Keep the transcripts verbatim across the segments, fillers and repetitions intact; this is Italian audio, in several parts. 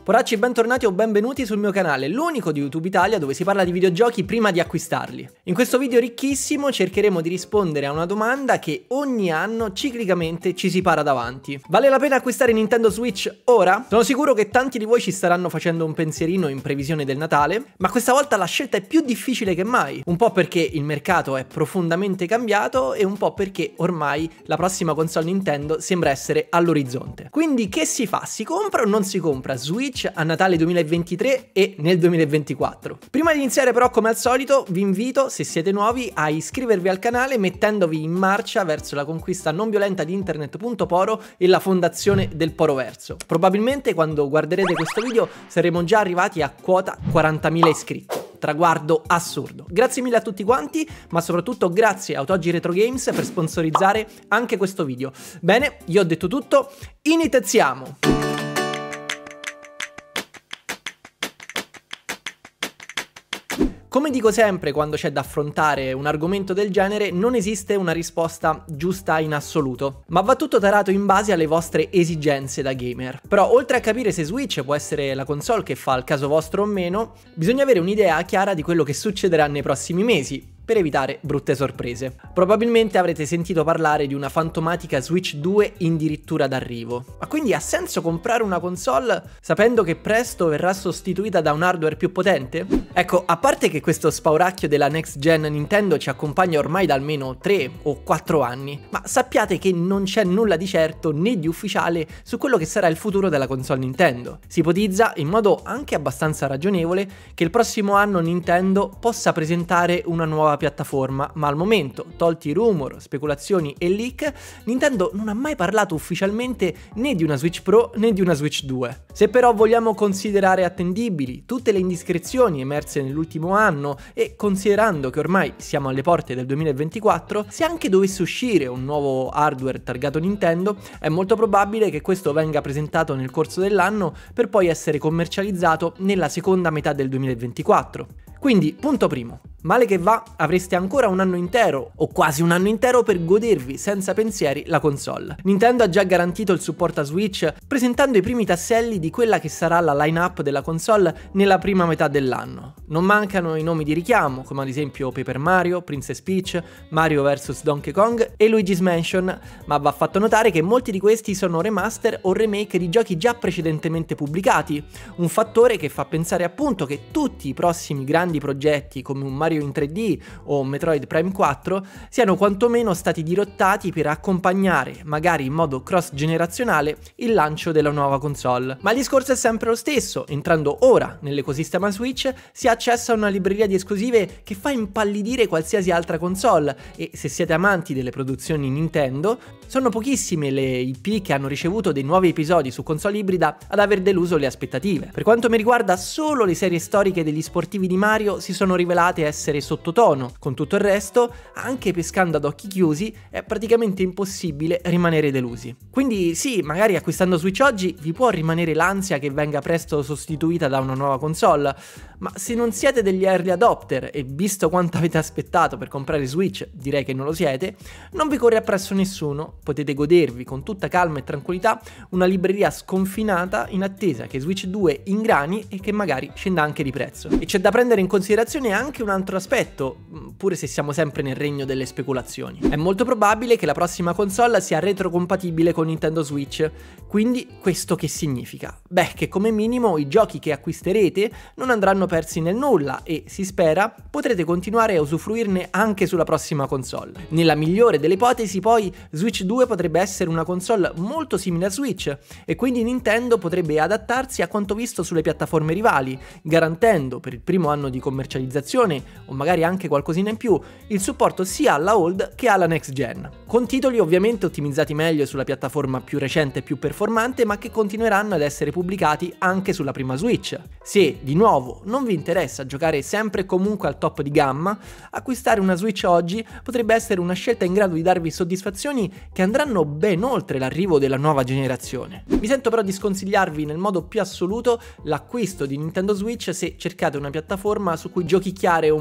Poracci, bentornati o benvenuti sul mio canale, l'unico di YouTube Italia dove si parla di videogiochi prima di acquistarli. In questo video ricchissimo cercheremo di rispondere a una domanda che ogni anno ciclicamente ci si para davanti. Vale la pena acquistare Nintendo Switch ora? Sono sicuro che tanti di voi ci staranno facendo un pensierino in previsione del Natale, ma questa volta la scelta è più difficile che mai. Un po' perché il mercato è profondamente cambiato e un po' perché ormai la prossima console Nintendo sembra essere all'orizzonte. Quindi che si fa? Si compra o non si compra Switch a Natale duemilaventitré e nel duemilaventiquattro? Prima di iniziare però, come al solito, vi invito, se siete nuovi, a iscrivervi al canale mettendovi in marcia verso la conquista non violenta di internet.poro e la fondazione del Poroverso. Probabilmente quando guarderete questo video saremo già arrivati a quota quarantamila iscritti. Traguardo assurdo. Grazie mille a tutti quanti, ma soprattutto grazie a Autoggi Retro Games per sponsorizzare anche questo video. Bene, io ho detto tutto, iniziamo! Come dico sempre quando c'è da affrontare un argomento del genere, non esiste una risposta giusta in assoluto, ma va tutto tarato in base alle vostre esigenze da gamer. Però oltre a capire se Switch può essere la console che fa al caso vostro o meno, bisogna avere un'idea chiara di quello che succederà nei prossimi mesi, per evitare brutte sorprese. Probabilmente avrete sentito parlare di una fantomatica Switch due addirittura d'arrivo. Ma quindi ha senso comprare una console sapendo che presto verrà sostituita da un hardware più potente? Ecco, a parte che questo spauracchio della next gen Nintendo ci accompagna ormai da almeno tre o quattro anni, ma sappiate che non c'è nulla di certo né di ufficiale su quello che sarà il futuro della console Nintendo. Si ipotizza, in modo anche abbastanza ragionevole, che il prossimo anno Nintendo possa presentare una nuova piattaforma, ma al momento, tolti rumor, speculazioni e leak, Nintendo non ha mai parlato ufficialmente né di una Switch Pro né di una Switch due. Se però vogliamo considerare attendibili tutte le indiscrezioni emerse nell'ultimo anno e considerando che ormai siamo alle porte del duemilaventiquattro, se anche dovesse uscire un nuovo hardware targato Nintendo, è molto probabile che questo venga presentato nel corso dell'anno per poi essere commercializzato nella seconda metà del duemilaventiquattro. Quindi, punto primo, male che va, avreste ancora un anno intero, o quasi un anno intero, per godervi senza pensieri la console. Nintendo ha già garantito il supporto a Switch, presentando i primi tasselli di quella che sarà la line-up della console nella prima metà dell'anno. Non mancano i nomi di richiamo, come ad esempio Paper Mario, Princess Peach, Mario versus. Donkey Kong e Luigi's Mansion, ma va fatto notare che molti di questi sono remaster o remake di giochi già precedentemente pubblicati, un fattore che fa pensare appunto che tutti i prossimi grandi progetti come un Mario in tre D o Metroid Prime quattro siano quantomeno stati dirottati per accompagnare, magari in modo cross generazionale, il lancio della nuova console. Ma il discorso è sempre lo stesso: entrando ora nell'ecosistema Switch si ha accesso a una libreria di esclusive che fa impallidire qualsiasi altra console, e se siete amanti delle produzioni Nintendo, sono pochissime le I P che hanno ricevuto dei nuovi episodi su console ibrida ad aver deluso le aspettative. Per quanto mi riguarda, solo le serie storiche degli sportivi di Mario si sono rivelate essere sottotono. Con tutto il resto, anche pescando ad occhi chiusi, è praticamente impossibile rimanere delusi. Quindi sì, magari acquistando Switch oggi vi può rimanere l'ansia che venga presto sostituita da una nuova console, ma se non siete degli early adopter, e visto quanto avete aspettato per comprare Switch, direi che non lo siete, non vi corre appresso nessuno, potete godervi con tutta calma e tranquillità una libreria sconfinata in attesa che Switch due ingrani e che magari scenda anche di prezzo. E c'è da prendere in considerazione anche un altro aspetto, pure se siamo sempre nel regno delle speculazioni. È molto probabile che la prossima console sia retrocompatibile con Nintendo Switch, quindi questo che significa? Beh, che come minimo i giochi che acquisterete non andranno persi nel nulla e, si spera, potrete continuare a usufruirne anche sulla prossima console. Nella migliore delle ipotesi poi Switch due potrebbe essere una console molto simile a Switch e quindi Nintendo potrebbe adattarsi a quanto visto sulle piattaforme rivali, garantendo per il primo anno di commercializzazione, o magari anche qualcosina in più, il supporto sia alla old che alla next gen, con titoli ovviamente ottimizzati meglio sulla piattaforma più recente e più performante, ma che continueranno ad essere pubblicati anche sulla prima Switch. Se, di nuovo, non vi interessa giocare sempre e comunque al top di gamma, acquistare una Switch oggi potrebbe essere una scelta in grado di darvi soddisfazioni che andranno ben oltre l'arrivo della nuova generazione. Mi sento però di sconsigliarvi nel modo più assoluto l'acquisto di Nintendo Switch se cercate una piattaforma su cui giochicchiare un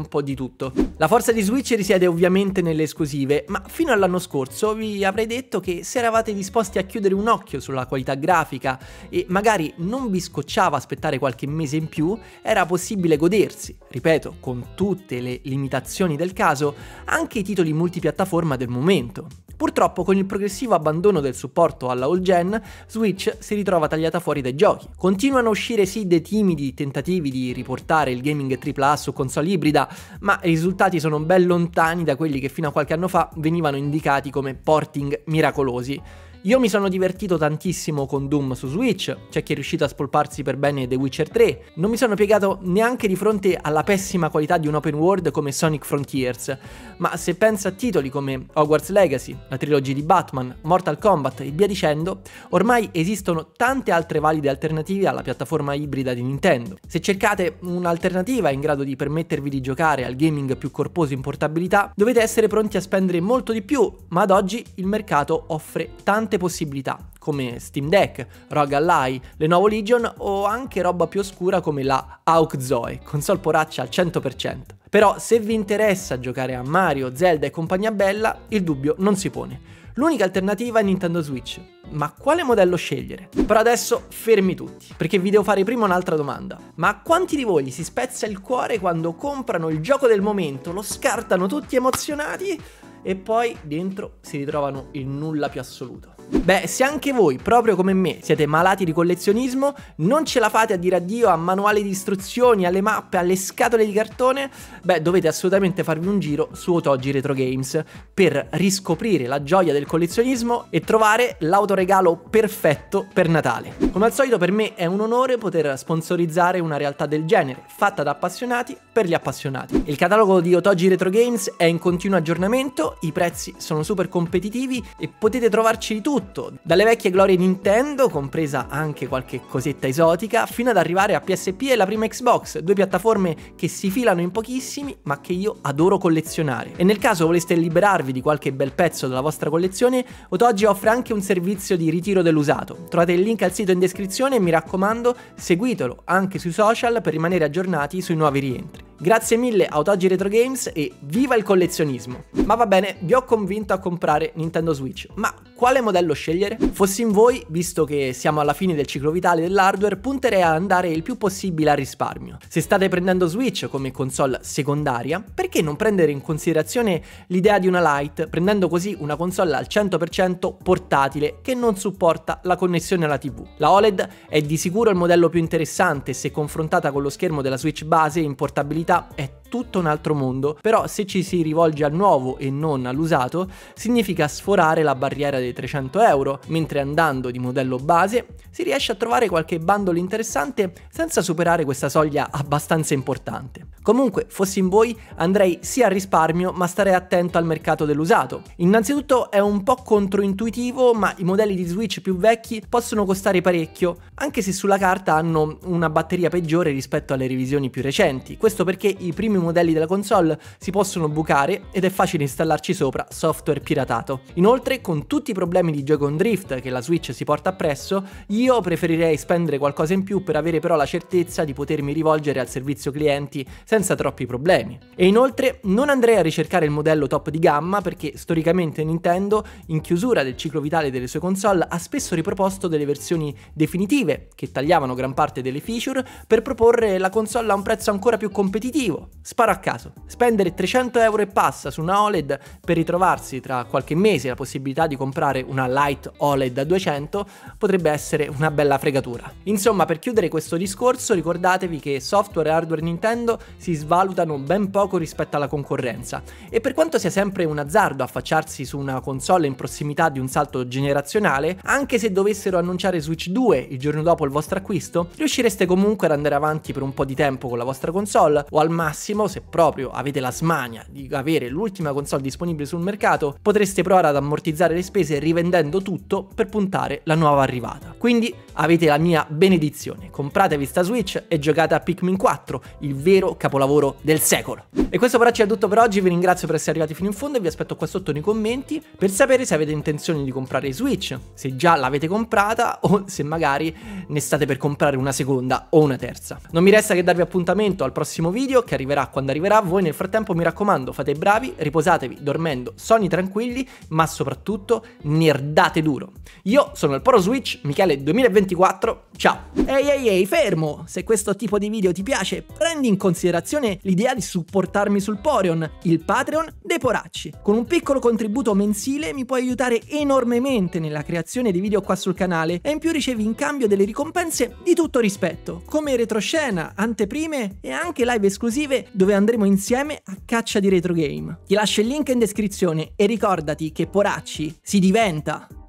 un po' di tutto. La forza di Switch risiede ovviamente nelle esclusive, ma fino all'anno scorso vi avrei detto che se eravate disposti a chiudere un occhio sulla qualità grafica e magari non vi scocciava aspettare qualche mese in più, era possibile godersi, ripeto, con tutte le limitazioni del caso, anche i titoli multipiattaforma del momento. Purtroppo con il progressivo abbandono del supporto alla all gen, Switch si ritrova tagliata fuori dai giochi. Continuano a uscire sì dei timidi tentativi di riportare il gaming tripla A su console ibrida, ma i risultati sono ben lontani da quelli che fino a qualche anno fa venivano indicati come porting miracolosi. Io mi sono divertito tantissimo con Doom su Switch, c'è chi è riuscito a spolparsi per bene The Witcher tre, non mi sono piegato neanche di fronte alla pessima qualità di un open world come Sonic Frontiers, ma se penso a titoli come Hogwarts Legacy, la trilogia di Batman, Mortal Kombat e via dicendo, ormai esistono tante altre valide alternative alla piattaforma ibrida di Nintendo. Se cercate un'alternativa in grado di permettervi di giocare al gaming più corposo in portabilità, dovete essere pronti a spendere molto di più, ma ad oggi il mercato offre tante possibilità come Steam Deck, R O G Ally, Lenovo Legion o anche roba più oscura come la A U K Zoe, console poraccia al cento per cento. Però se vi interessa giocare a Mario, Zelda e compagnia bella, il dubbio non si pone. L'unica alternativa è Nintendo Switch. Ma quale modello scegliere? Però adesso fermi tutti, perché vi devo fare prima un'altra domanda. Ma a quanti di voi gli si spezza il cuore quando comprano il gioco del momento, lo scartano tutti emozionati e poi dentro si ritrovano il nulla più assoluto? Beh, se anche voi, proprio come me, siete malati di collezionismo, non ce la fate a dire addio a manuali di istruzioni, alle mappe, alle scatole di cartone, beh, dovete assolutamente farvi un giro su Otogi Retro Games per riscoprire la gioia del collezionismo e trovare l'autoregalo perfetto per Natale. Come al solito per me è un onore poter sponsorizzare una realtà del genere, fatta da appassionati per gli appassionati. Il catalogo di Otogi Retro Games è in continuo aggiornamento, i prezzi sono super competitivi e potete trovarci di tutto, dalle vecchie glorie Nintendo, compresa anche qualche cosetta esotica, fino ad arrivare a P S P e la prima Xbox, due piattaforme che si filano in pochissimi ma che io adoro collezionare. E nel caso voleste liberarvi di qualche bel pezzo della vostra collezione, Otogi offre anche un servizio di ritiro dell'usato. Trovate il link al sito in descrizione e mi raccomando, seguitelo anche sui social per rimanere aggiornati sui nuovi rientri. Grazie mille a Otogi Retro Games e viva il collezionismo! Ma va bene, vi ho convinto a comprare Nintendo Switch, ma quale modello scegliere? Fossi in voi, visto che siamo alla fine del ciclo vitale dell'hardware, punterei a andare il più possibile a risparmio. Se state prendendo Switch come console secondaria, perché non prendere in considerazione l'idea di una Lite, prendendo così una console al cento per cento portatile che non supporta la connessione alla tivù? La O L E D è di sicuro il modello più interessante se confrontata con lo schermo della Switch base in portabilità è tutto un altro mondo, però se ci si rivolge al nuovo e non all'usato significa sforare la barriera dei trecento euro, mentre andando di modello base si riesce a trovare qualche bundle interessante senza superare questa soglia abbastanza importante. Comunque, fossi in voi, andrei sì al risparmio, ma starei attento al mercato dell'usato. Innanzitutto è un po' controintuitivo, ma i modelli di Switch più vecchi possono costare parecchio, anche se sulla carta hanno una batteria peggiore rispetto alle revisioni più recenti. Questo perché i primi modelli della console si possono bucare ed è facile installarci sopra software piratato. Inoltre, con tutti i problemi di Joy-Con drift che la Switch si porta appresso, io preferirei spendere qualcosa in più per avere però la certezza di potermi rivolgere al servizio clienti senza troppi problemi. E inoltre non andrei a ricercare il modello top di gamma perché storicamente Nintendo, in chiusura del ciclo vitale delle sue console, ha spesso riproposto delle versioni definitive che tagliavano gran parte delle feature per proporre la console a un prezzo ancora più competitivo. Sparo a caso, spendere trecento euro e passa su una O L E D per ritrovarsi tra qualche mese la possibilità di comprare una Lite O L E D a duecento potrebbe essere una bella fregatura. Insomma, per chiudere questo discorso, ricordatevi che software e hardware Nintendo si svalutano ben poco rispetto alla concorrenza e per quanto sia sempre un azzardo affacciarsi su una console in prossimità di un salto generazionale, anche se dovessero annunciare Switch due il giorno dopo il vostro acquisto, riuscireste comunque ad andare avanti per un po' di tempo con la vostra console o al massimo, se proprio avete la smania di avere l'ultima console disponibile sul mercato, potreste provare ad ammortizzare le spese rivendendo tutto per puntare la nuova arrivata. Quindi avete la mia benedizione, compratevi sta Switch e giocate a Pikmin quattro, il vero capolavoro del secolo. E questo però è tutto per oggi, vi ringrazio per essere arrivati fino in fondo e vi aspetto qua sotto nei commenti per sapere se avete intenzione di comprare Switch, se già l'avete comprata o se magari ne state per comprare una seconda o una terza. Non mi resta che darvi appuntamento al prossimo video che arriverà arriverà quando arriverà. Voi nel frattempo, mi raccomando, fate i bravi, riposatevi dormendo sonni tranquilli, ma soprattutto nerdate duro. Io sono il Pro Switch, Michele duemilaventiquattro, ciao! Ehi ehi ehi, fermo! Se questo tipo di video ti piace, prendi in considerazione l'idea di supportarmi sul Poreon, il Patreon dei poracci. Con un piccolo contributo mensile mi puoi aiutare enormemente nella creazione di video qua sul canale e in più ricevi in cambio delle ricompense di tutto rispetto, come retroscena, anteprime e anche live esclusive dove andremo insieme a caccia di retro game. Ti lascio il link in descrizione e ricordati che poracci si diventa!